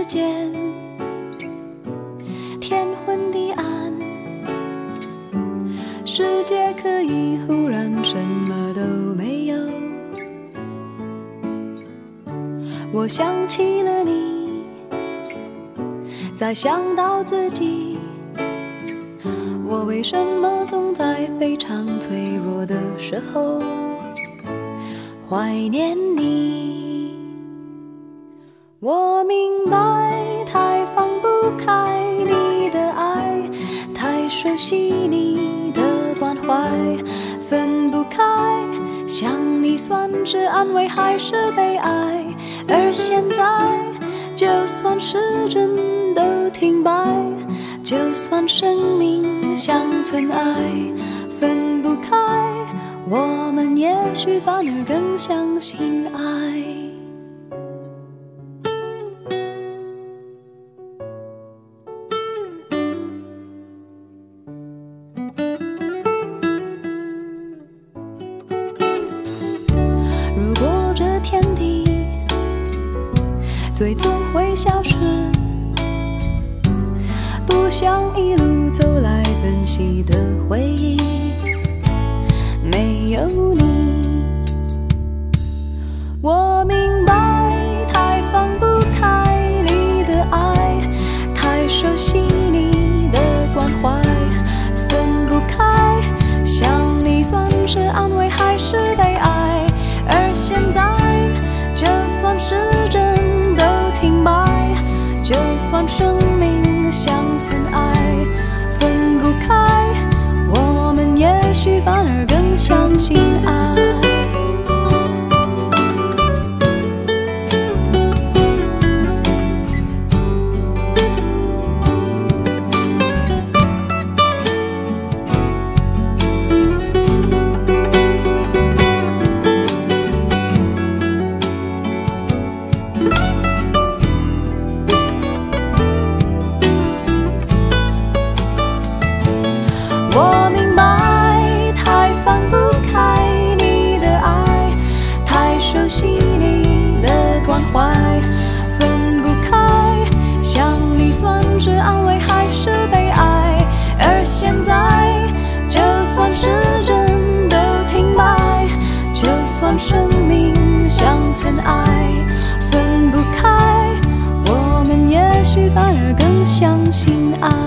间，天昏地暗，世界可以忽然什么都没有。我想起了你，再想到自己，我为什么总在非常脆弱的时候怀念你？我明白，太放不开你的爱，太熟悉你的关怀，分不开，想你算是安慰还是悲哀？而现在，就算时针都停摆，就算生命像尘埃，分不开，我们也许反而更相信爱。如果这天地最终会消失，不想一路走来珍惜的回忆没有你。我明白，太放不开你的爱，太熟悉你的关怀，分不开，想你算是安慰还是悲哀？而现在，就算时针都停摆，就算生命像尘埃，分不开，我们也许反而更相信爱。我明白，太放不开你的爱，太熟悉你的关怀，分不开，想你算是安慰还是悲哀？而现在，就算时针都停摆，就算生命像尘埃，分不开，我们也许反而更相信爱。